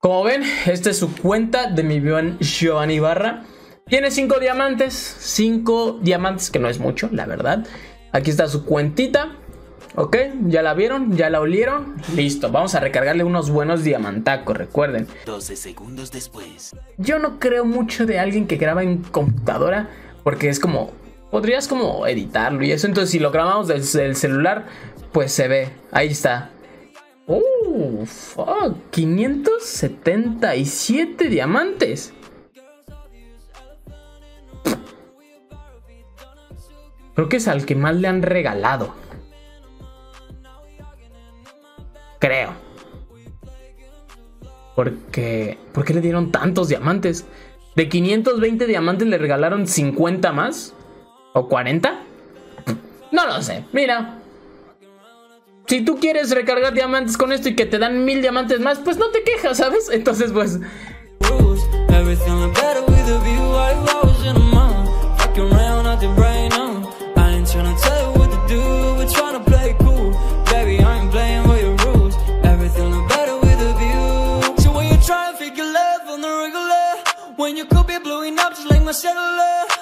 Como ven, esta es su cuenta de mi buen Giovanni Ibarra. Tiene 5 diamantes. 5 diamantes, que no es mucho, la verdad. Aquí está su cuentita. Ok, ya la vieron, ya la olieron. Listo, vamos a recargarle unos buenos diamantacos, recuerden. 12 segundos después. Yo no creo mucho de alguien que graba en computadora, porque es como... podrías como editarlo y eso. Entonces si lo grabamos desde el celular, pues se ve. Ahí está. Fuck, 577 diamantes. Creo que es al que más le han regalado. Creo. ¿Por qué le dieron tantos diamantes? De 520 diamantes le regalaron 50 más. ¿O 40? No lo sé, mira. Si tú quieres recargar diamantes con esto y que te dan 1000 diamantes más, pues no te quejas, ¿sabes? Entonces pues... When you could be blowing up just like my cellular.